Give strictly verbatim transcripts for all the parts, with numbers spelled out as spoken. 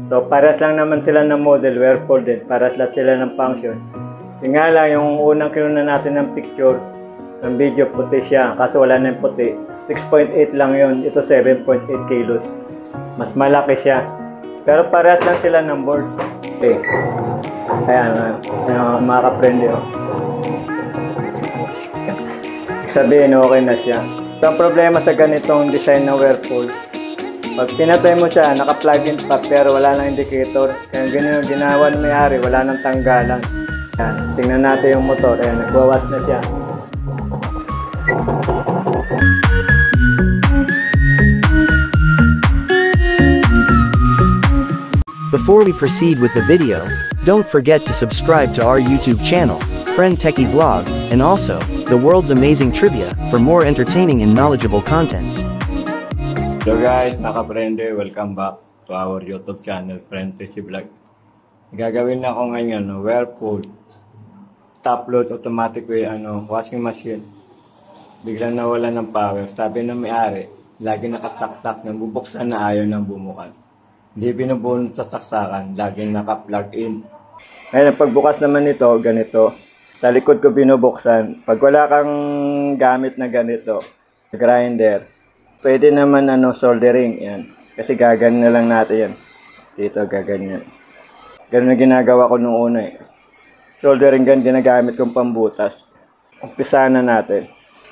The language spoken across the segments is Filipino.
So, paras lang naman sila ng model, whirlpool din. Paras lang sila ng function. Yung nga lang, yung unang kinuha natin ng picture, ng video, puti siya. Kaso wala na yung puti. six point eight lang yun. Ito seven point eight kilos. Mas malaki siya. Pero paras lang sila ng board. Okay. Ayan, uh, mga ka-friend yun. Sabihin, okay na siya. So, ang problema sa ganitong design ng whirlpool, pag pinatay mo siya, naka-plug in pa, pero wala nang indicator. Kaya ganyan yung ginawa ng may-ari, wala nang tanggalan. Ayan, tingnan natin yung motor. Ayan, nagwawas na siya. Before we proceed with the video, don't forget to subscribe to our YouTube channel, Friend Techie Vlog, and also, the world's amazing trivia, for more entertaining and knowledgeable content. So guys, mga ka-friend, welcome back to our YouTube channel, frendtechievlog. Gagawin na ako ngayon, no, whirlpool, top load automatic way, ano, washing machine. Biglang nawala ng power. Sabi ng may-ari, lagi nakasaksak ng bubuksan na ayaw ng bumukas. Hindi binubunod sa saksakan, laging naka-plug in. Ngayon, pagbukas naman nito, ganito. Sa likod ko binubuksan. Pag wala kang gamit na ganito, grinder, pwede naman ano, soldering. Yan. Kasi gaganyan na lang natin yan. Dito, gaganyan. Ganun na ginagawa ko nung una eh. Soldering gun, ginagamit kong pambutas. Umpisa na natin.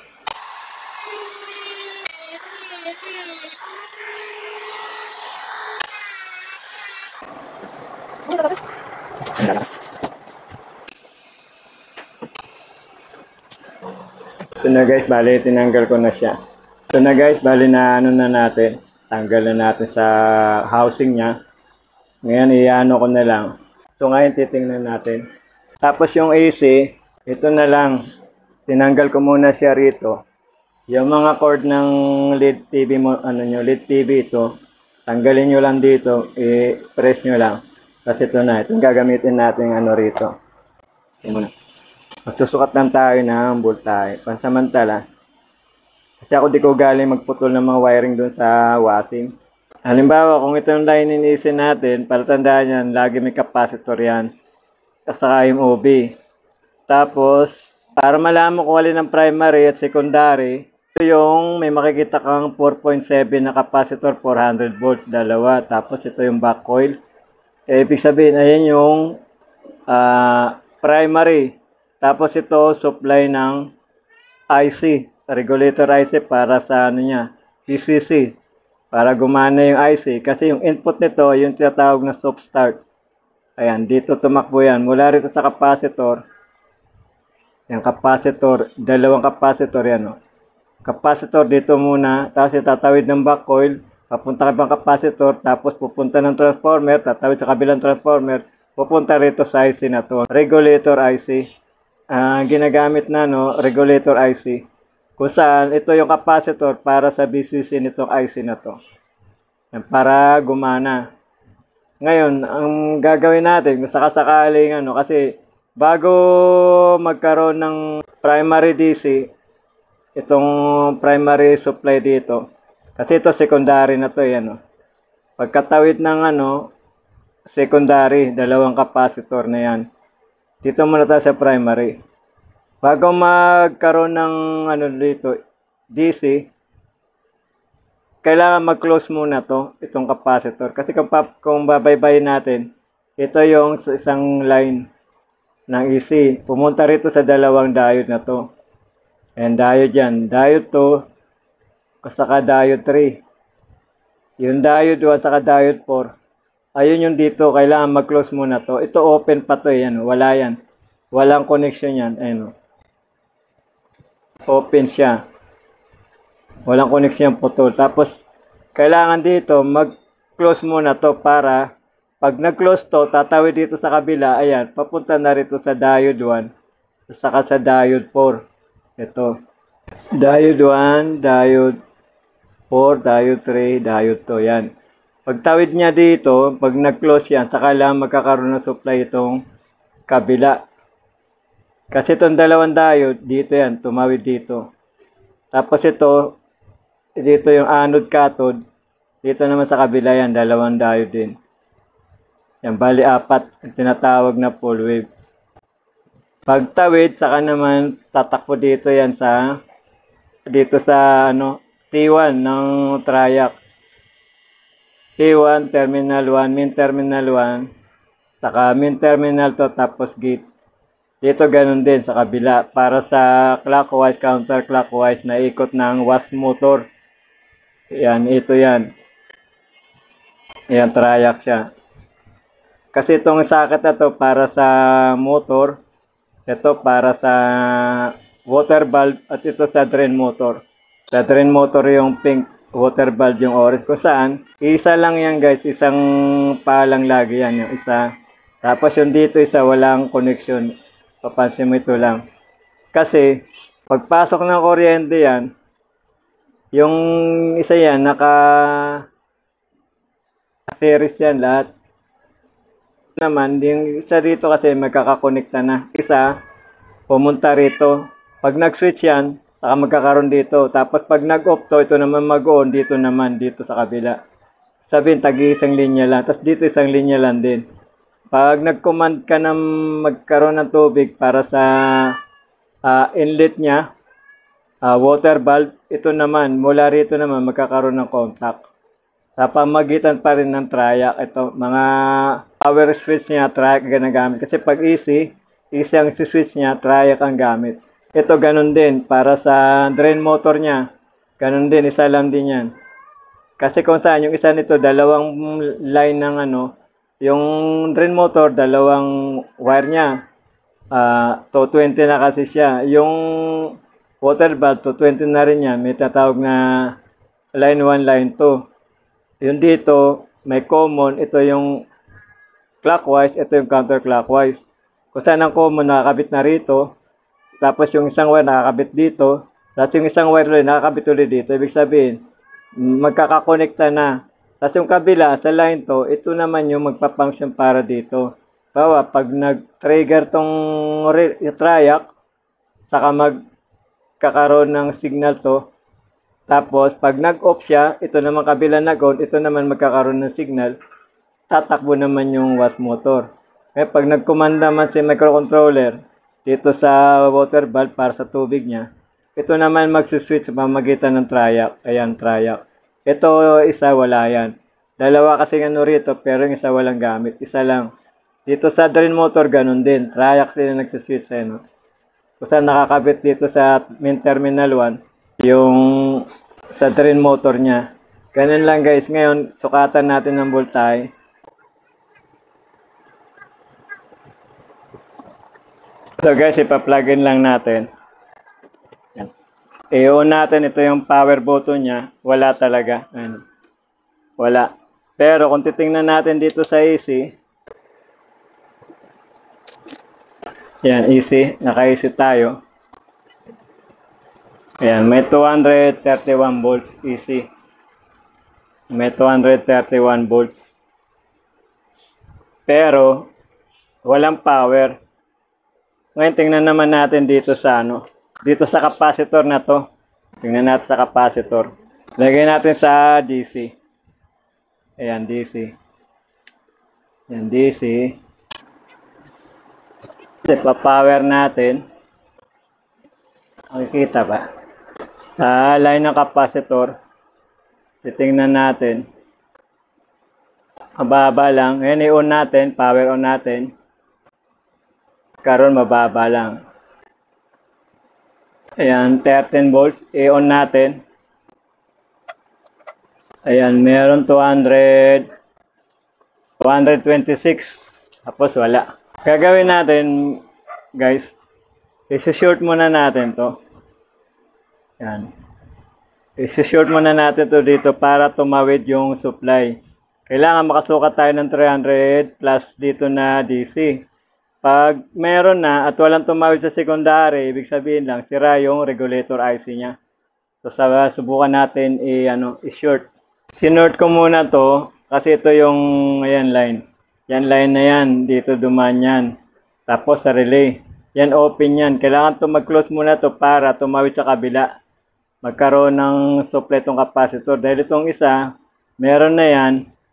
Ito na guys, bali tinanggal ko na siya. Ito na guys, bali na ano na natin. Tanggal na natin sa housing niya. Ngayon iano ko na lang. So ngayon titingnan natin. Tapos yung A C, ito na lang. Tinanggal ko muna siya rito. Yung mga cord ng L E D T V mo, ano nyo, L E D T V ito. Tanggalin nyo lang dito, i-press nyo lang. Kasi ito na, itong gagamitin natin ano rito. Yan muna. Magsusukat lang tayo ng voltahe. Pansamantala. Kasi ako di ko galing magputol ng mga wiring dun sa washing. Halimbawa, kung ito yung line inisin natin, para tandaan yan, lagi may capacitor yan. Saka yung O B. Tapos, para malaman kung alin ang primary at secondary, ito yung may makikita kang four point seven na capacitor, four hundred volts, dalawa. Tapos ito yung back coil. Eh, ibig sabihin, ayan yung uh, primary. Tapos ito, supply ng I C, regulator I C para sa ano niya, P C C, para gumana yung I C. Kasi yung input nito, yung tinatawag na soft start. Ayan, dito tumakbo yan. Mula rito sa capacitor, yung capacitor, dalawang capacitor yan. Oh. Capacitor dito muna, tapos itatawid ng back coil, papunta ka pang capacitor, tapos pupunta ng transformer, tatawid sa kabilang transformer, pupunta rito sa I C na to. Regulator I C. Uh, ginagamit na no, regulator I C. Kung saan, ito yung capacitor para sa B C C nitong I C na to. Yan, para gumana. Ngayon, ang gagawin natin, kung sakasakaling ano, kasi bago magkaroon ng primary D C, itong primary supply dito, kasi ito secondary na to, yan. No? Pagkatawid ng ano, secondary, dalawang capacitor na yan. Dito muna tayo sa primary. Bago magkaroon ng ano dito, D C, kailangan mag-close muna to, itong capacitor. Kasi kung, kung babaybayin natin, ito yung isang line ng E C. Pumunta rito sa dalawang diode na to. And diode yan. Diode two, saka diode three. Yung diode one, saka diode four. Ayun yung dito, kailangan mag-close muna to. Ito open pa to, yan. Wala yan. Walang connection yan. Ayun. Open siya. Walang connection putol. Tapos, kailangan dito, mag-close muna to para, pag nag-close to, tatawid dito sa kabila, ayan, papunta na rito sa diode one, saka sa diode four. Ito. Diode one, diode four, diode three, diode two. Yan. Pagtawid niya dito, pag nag-close yan, saka lang magkakaroon ng supply itong kabila. Kasi itong dalawang diode, dito yan, tumawid dito. Tapos ito, dito yung anode cathode, dito naman sa kabila yan, dalawang diode din. Yan, bali apat, yung tinatawag na full wave. Pag tawid, saka naman tatakbo dito yan sa, dito sa ano, T one ng triac. T one, terminal one, main terminal one, saka main terminal to, tapos gate. Dito ganun din sa kabila, para sa clockwise, counterclockwise na ikot ng wash motor. Yan, ito yan. Yan, triac siya. Kasi itong socket na to para sa motor, ito para sa water valve, at ito sa drain motor. Sa drain motor yung pink, water valve yung orange. Kung saan, isa lang yan guys, isang palang lagi yan, yung isa. Tapos yung dito isa, walang connection. Papansin mo ito lang. Kasi, pagpasok ng kuryente yan, yung isa yan, naka series yan lahat. Naman, yung isa dito kasi magkakakonekta na. Isa, pumunta rito. Pag nag-switch yan, saka magkakaroon dito. Tapos pag nag-off to, ito naman mag-on, dito naman, dito sa kabila. Sabihin, tagi-isang linya lang. Tapos dito isang linya lang din. Pag nag-command ka na magkaroon ng tubig para sa uh, inlet niya, uh, water valve, ito naman, mula rito naman, magkakaroon ng contact. Sa pamagitan pa rin ng triac, ito, mga power switch niya, triac ang ginagamit. Kasi pag easy, easy ang switch niya, triac ang gamit. Ito ganun din, para sa drain motor niya, ganun din, isa lang din yan. Kasi kung saan, yung isa nito, dalawang line ng ano, yung drain motor, dalawang wire niya, uh, two twenty na kasi siya. Yung water valve, two twenty na rin yan, may tatawag na line one, line two. Yung dito, may common, ito yung clockwise, ito yung counterclockwise. Kung saan ang common, nakakabit na rito, tapos yung isang wire nakakabit dito, tapos yung isang wire ulit, nakakabit ulit dito. Ibig sabihin, magkakakonekta na. Tapos yung kabila, sa line to, ito naman yung magpapunction para dito. Bawa, pag nag-trigger tong triac, saka magkakaroon ng signal to, tapos, pag nag-off siya, ito naman kabila nag-on, ito naman magkakaroon ng signal, tatakbo naman yung wash motor. Eh, pag nag-command naman si microcontroller dito sa water valve para sa tubig niya, ito naman mag-switch sa pamamagitan ng triac. Ayan, triac. Ito, isa, wala yan. Dalawa kasi ano rito, pero yung isa walang gamit. Isa lang. Dito sa drain motor, ganun din. Triac sila nag-switch. Eh, no? Kung saan nakakabit dito sa main terminal one, yung sa drain motor niya. Ganun lang guys. Ngayon, sukatan natin ng voltahe. So guys, ipa-plugin lang natin. Yan. I-on natin. Ito yung power button niya. Wala talaga. Ano. Wala. Pero kung titingnan natin dito sa A C, yan, A C. Naka-A C tayo. Ayan, may two hundred thirty-one volts E C. May two hundred thirty-one volts. Pero, walang power. Ngayon, tingnan naman natin dito sa ano. Dito sa capacitor na to. Tingnan natin sa capacitor. Lagay natin sa D C. Ayan, D C. Ayan, D C. Pa-power natin. Makikita ba? Sa line ng capacitor, titingnan natin. Mababa lang. Ngayon, i-on natin. Power on natin. Karon mababa lang. Ayan, thirteen volts. I-on natin. Ayan, meron two hundred. two twenty-six. Tapos wala. Gagawin natin, guys. I-short muna natin to. Yan. I-short muna natin to dito para tumawid yung supply. Kailangan makasukat tayo ng three hundred plus dito na D C. Pag meron na at walang tumawid sa secondary, ibig sabihin lang, sira yung regulator I C niya. So, subukan natin i, ano, i-short. Sinort ko muna to kasi ito yung ayan, line. Yan line na yan. Dito dumaan yan. Tapos sa relay. Yan open yan. Kailangan to mag-close muna to para tumawid sa kabila. Magkaroon ng supply tong capacitor. Dahil itong isa, meron na yan.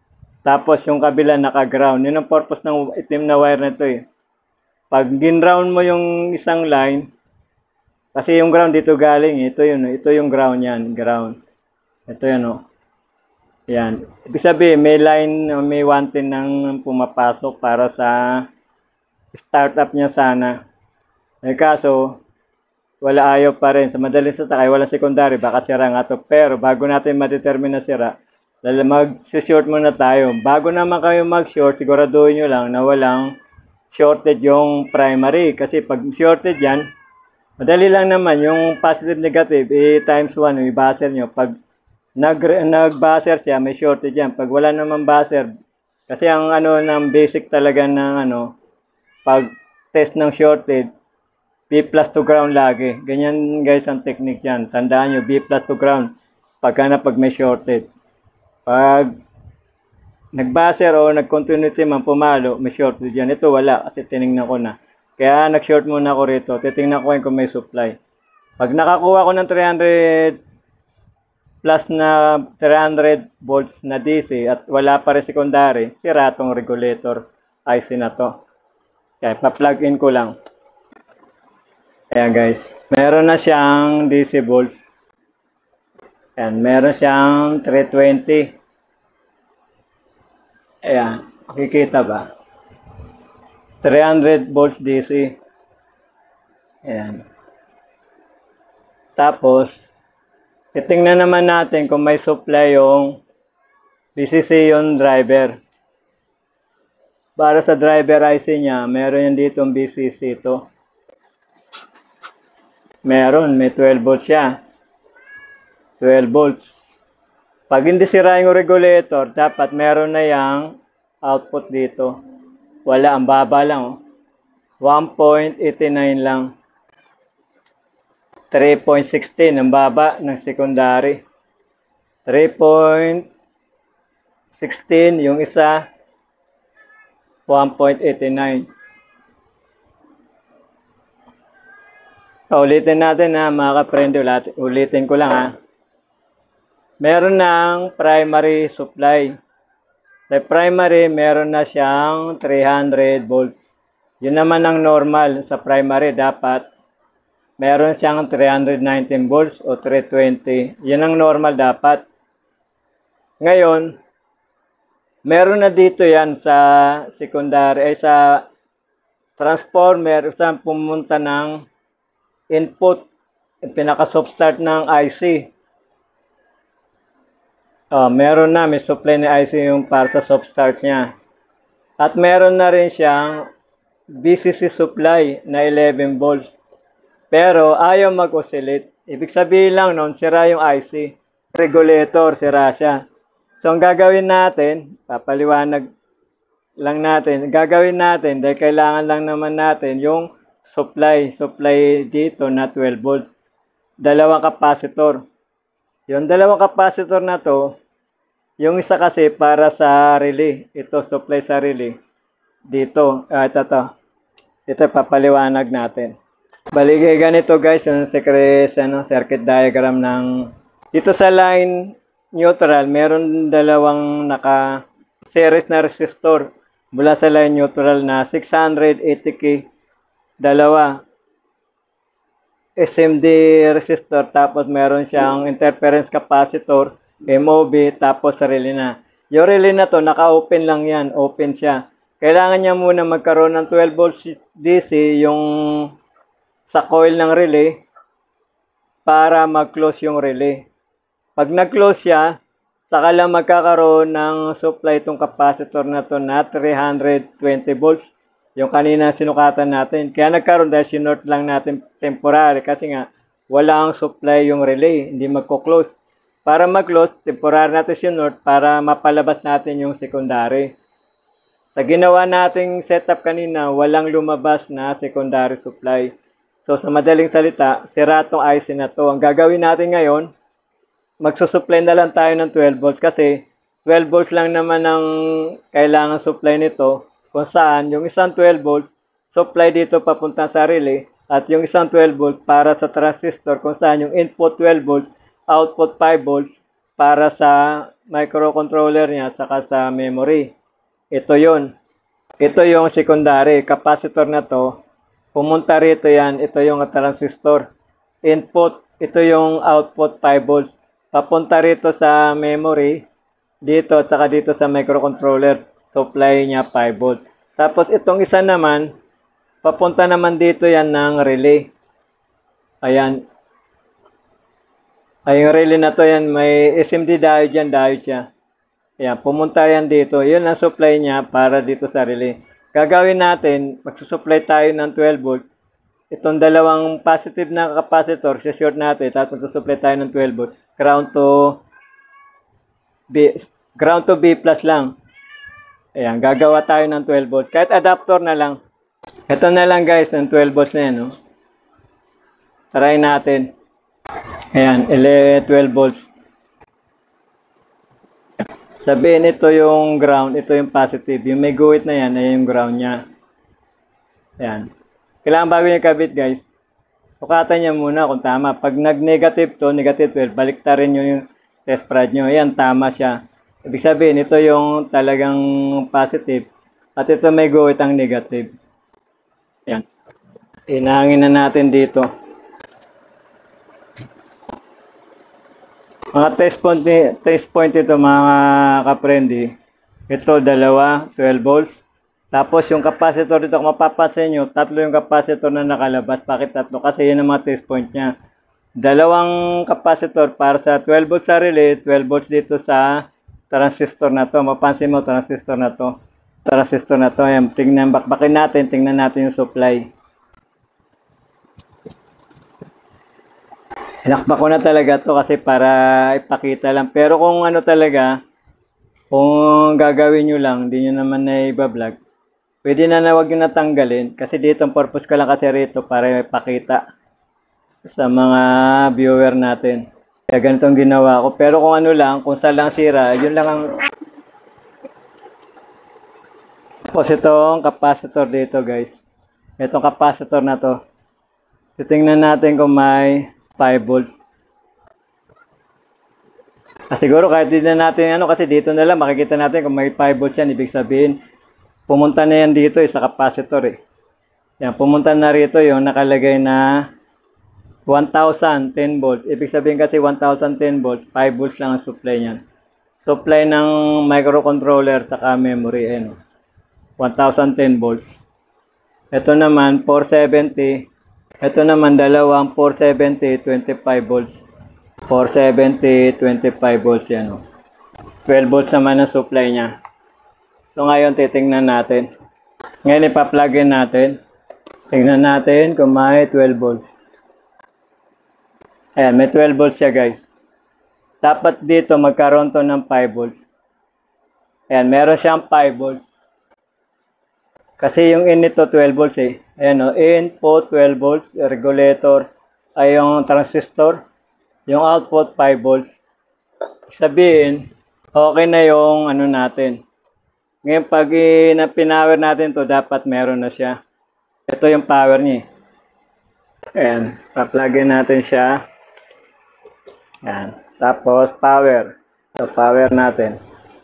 Tapos yung kabila naka-ground. Yun ang purpose ng itim na wire na ito eh. Pag gin-round mo yung isang line, kasi yung ground dito galing, ito yun, ito yung ground yan, ground. Ito yan oh. Yan. Ibig sabihin, may line, may one ten nang pumapasok para sa startup niya sana. Eh kaso, wala ayaw pa rin. Sa madaling sa takay, walang secondary, baka sira nga to. Pero bago natin ma-determine na sira, mag-short muna tayo. Bago naman kayo mag-short, siguraduhin nyo lang na walang shorted yung primary. Kasi pag shorted yan, madali lang naman. Yung positive negative, eh, times one, yung buzzer nyo. Pag nag, nag-buzzer siya, may shorted yan. Pag wala naman buzzer, kasi ang ano ng basic talaga ng ano, pag test ng shorted, B plus to ground lagi. Ganyan guys ang technique yan. Tandaan nyo, B plus to ground. Pagka na pag may shorted. Pag nag-buzzer o nag-continuity man pumalo, may shorted yan. Ito wala kasi tinignan ko na. Kaya nag-short muna ako rito. Titingnan ko kung may supply. Pag nakakuha ko ng three hundred plus na three hundred volts na D C at wala pa rin secondary, sira tong regulator I C na to. Kaya pa-plug in ko lang. Ayan guys, meron na siyang D C volts. Ayan, meron siyang three twenty. Ayan, makikita ba? three hundred volts D C. Ayan. Tapos, titingnan naman natin kung may supply yung B C C yung driver. Para sa driver I C niya, meron yan dito yung B C C ito. Meron, may twelve volts siya. twelve volts. Pag hindi sira yung regulator, dapat meron na yung output dito. Wala, ang baba lang. Oh. one point eight nine lang. three point one six ang baba ng secondary. three point one six yung isa. one point eight nine. So, ulitin natin ha, mga ka-friend, ulitin ko lang ha. Meron ng primary supply. Sa primary, meron na siyang three hundred volts. Yun naman ang normal sa primary. Dapat meron siyang three hundred nineteen volts o three twenty. Yun ang normal dapat. Ngayon, meron na dito yan sa secondary, ay sa transformer, saan pumunta ng input, pinaka-soft start ng I C. Oh, meron na, may supply ni I C yung para sa soft start niya. At meron na rin siyang B C C supply na eleven volts. Pero ayaw mag-oscillate. Ibig sabihin lang noon, sira yung I C. Regulator, sira siya. So, ang gagawin natin, papaliwanag lang natin, gagawin natin, dahil kailangan lang naman natin yung supply, supply dito na twelve volts. Dalawang capacitor. Yung dalawang capacitor na to, yung isa kasi para sa relay. Ito, supply sa relay. Dito, ah, ito to. Ito, papaliwanag natin. Baligay ganito guys, yung secret, ano, circuit diagram ng, dito sa line neutral, meron dalawang naka series na resistor mula sa line neutral na six hundred eighty K, dalawa S M D resistor, tapos meron siyang interference capacitor M O B, tapos relay na. Yung relay na to, naka-open lang yan, open siya. Kailangan niya muna magkaroon ng twelve volts D C yung sa coil ng relay para mag-close yung relay. Pag nag-close siya, saka lang magkakaroon ng supply itong capacitor na to na three hundred twenty volts. Yung kanina sinukatan natin. Kaya nagkaroon dahil sinort lang natin temporary kasi nga wala ang supply yung relay. Hindi magko-close. Para mag-close, temporary natin sinort para mapalabas natin yung secondary. Sa ginawa nating setup kanina, walang lumabas na secondary supply. So sa madaling salita, sira tong I C na to. Ang gagawin natin ngayon, magsusupply na lang tayo ng twelve volts kasi twelve volts lang naman ang kailangan supply nito. Kung saan yung isang twelve volts supply dito papunta sa relay at yung isang twelve volts para sa transistor kung saan yung input twelve volts, output five volts para sa microcontroller niya at saka sa memory. Ito yon. Ito yung secondary. Capacitor na to. Pumunta rito yan. Ito yung transistor. Input. Ito yung output five volts. Papunta rito sa memory. Dito at saka dito sa microcontroller. Supply niya five volts. Tapos itong isa naman, papunta naman dito yan ng relay. Ayan. Ay, yung relay na to yan, may S M D diode yan, diode siya. Ayan, pumunta yan dito. Yun ang supply niya para dito sa relay. Gagawin natin, magsusupply tayo ng twelve volts. Itong dalawang positive na capacitor, short natin, tapos magsusupply tayo ng twelve volts. Ground to B, ground to B plus lang. Ayan, gagawa tayo ng twelve volts. Kahit adapter na lang. Ito na lang guys, ng twelve volts na yan. No? Try natin. Ayan, twelve volts. Sabihin, ito yung ground, ito yung positive. Yung may guhit na yan, ay yung ground niya. Ayan. Kailangan bago yung kabit guys. Sukatan niya muna kung tama. Pag nag-negative to, negative twelve, baliktarin nyo yung test prod nyo. Ayan, tama siya. Ibig sabihin, ito yung talagang positive. At ito may guhit ang negative. Ayan. Inahangin na natin dito. Mga test point, test point ito mga kaprendi. Ito dalawa, twelve volts. Tapos yung capacitor dito, kung mapapansin nyo, tatlo yung capacitor na nakalabas. Bakit tatlo? Kasi yun ang mga test point niya. Dalawang capacitor para sa twelve volts sa relay, twelve volts dito sa transistor na to. Mapansin mo, transistor na to. Transistor na to. Ayan, tingnan, bakbakin natin, tingnan natin yung supply. Hinakbak ko na talaga to kasi para ipakita lang. Pero kung ano talaga, kung gagawin nyo lang, hindi nyo naman na iba-vlog, pwede na na huwag nyo natanggalin. Kasi dito, ang purpose ko lang kasi rito para ipakita sa mga viewer natin. Kaya ganitong ginawa ko. Pero kung ano lang, kung saan lang sira, yun lang ang... Tapos itong capacitor dito guys. Itong capacitor na to. Titingnan natin kung may five volts. Ah, siguro kahit din na natin ano, kasi dito na lang makikita natin kung may five volts yan. Ibig sabihin, pumunta na yan dito eh, sa capacitor eh. Yan, pumunta na rito yung nakalagay na one thousand ten volts. Ibig sabihin kasi one thousand ten volts, five volts lang ang supply niyan. Supply ng microcontroller saka memory, eh, no? one thousand ten volts. Ito naman, four seventy. Ito naman, dalawang four seventy, twenty-five volts. four seventy, twenty-five volts yan, no? twelve volts naman ang supply niya. So ngayon, titingnan natin. Ngayon, ipa-plugin natin. Tingnan natin kung may twelve volts. Ayan, may twelve volts siya guys. Dapat dito magkaroon to ng five volts. Ayan, meron siyang five volts. Kasi yung in nito twelve volts eh. Ayan o, input twelve volts, regulator ay yung transistor. Yung output five volts. Sabihin, okay na yung ano natin. Ngayon pag pinower natin to, dapat meron na siya. Ito yung power niya. Ayan, pa-plugin natin siya. Ayan, tapos power. So power natin.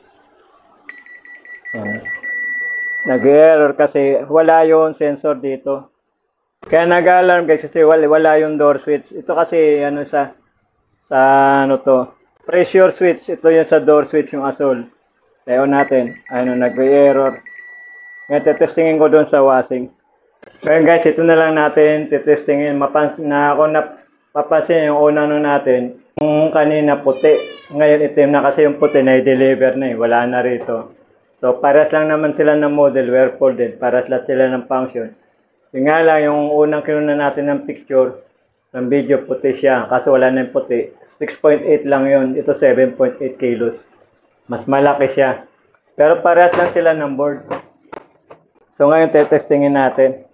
Ayan. Nag-error kasi wala yung sensor dito. Kaya nag-alarm guys kasi wala, wala yung door switch. Ito kasi ano sa sa ano to, pressure switch. Ito yung sa door switch yung asol. Tayo natin. Ano, nag-error. Ngayon tetestingin ko doon sa washing. Kaya guys, ito na lang natin tetestingin. Mapansin na ako na papansin yung una no natin. Yung kanina puti. Ngayon itim na kasi yung puti na i-deliver na eh. Wala na rito. So, paras lang naman sila ng model, whirlpool din. Paras lang sila ng function. Yung nga lang, yung unang kinuha natin ng picture, ng video, puti siya. Kaso wala na yung puti. six point eight lang yun. Ito seven point eight kilos. Mas malaki siya. Pero paras lang sila ng board. So, ngayon, tetestingin natin.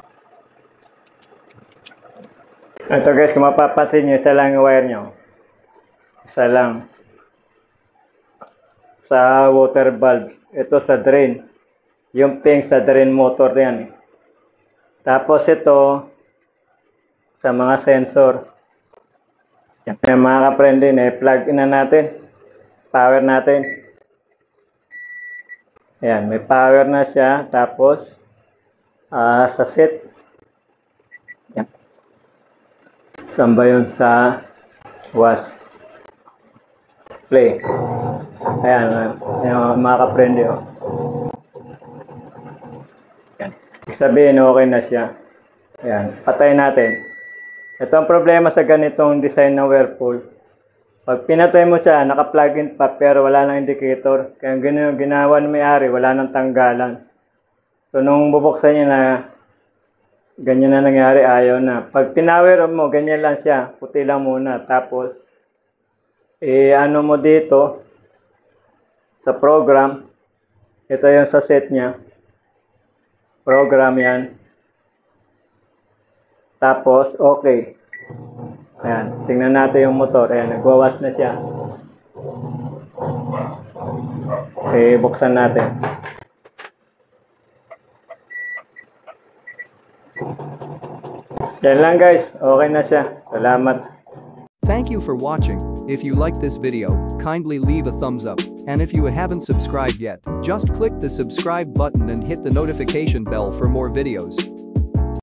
Ito guys, kung mapapansin nyo, isa lang yung wire nyo. Isa lang. Sa water valve. Ito sa drain. Yung pink sa drain motor yan. Tapos ito sa mga sensor. Yan mga ka-friend din eh. Plug in na natin. power natin. Ayan, may power na siya. Tapos, uh, sa set. Ayan. Saan ba yun? Sa was. Play. Ayan, ayan mga ka-friend. Oh. Ayan. Sabihin, okay na siya. Ayan, patay natin. Ito ang problema sa ganitong design ng whirlpool. Pag pinatay mo siya, naka-plug in pa pero wala nang indicator. Kaya gina ginawa ng may-ari, wala nang tanggalan. So nung bubuksan niya na ganyan na nangyari, ayaw na. Pag pinower mo, ganyan lang siya. Puti lang muna. Tapos, eh ano mo dito, sa program, ito yung sa set niya. Program yan. Tapos, okay. Ayan, tingnan natin yung motor. Ayan, nagwawas na siya. Okay, buksan natin. Yan lang guys, okay na siya. Salamat. Thank you for watching. If you like this video, kindly leave a thumbs up. And if you haven't subscribed yet, just click the subscribe button and hit the notification bell for more videos.